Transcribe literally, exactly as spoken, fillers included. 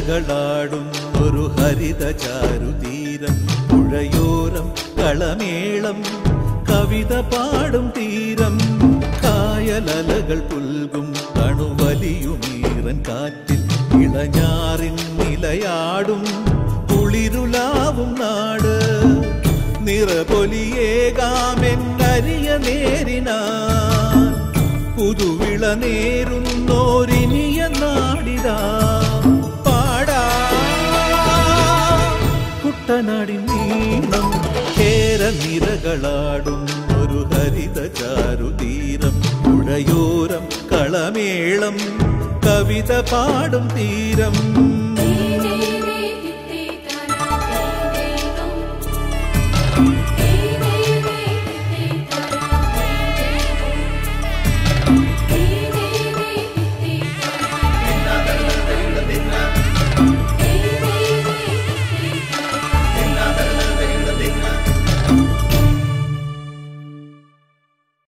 നിരകളാടും ഒരു ഹരിത ചാരുതീരം പുഴയോരം കളമേളം കവിത പാടും തീരം കായലലകൾ പുൽകും തണുവലിയുമീറൻ കാറ്റിൽ ഇളഞ്ഞാറിൻ നിലയാടും കുളിരുലാവും നാട് നിറപൊലിയേകാമെന്നരിയ നേരിനാ പുതുവിള നേരുന്നോരിനിയ നാടിതാ പാടാ കുട്ടനാടിൻ നീളം കേര നിരകളാടും ഒരു ഹരിത ചാരുതീരം പുഴയോരം കളമേളം കവിത പാടും തീരം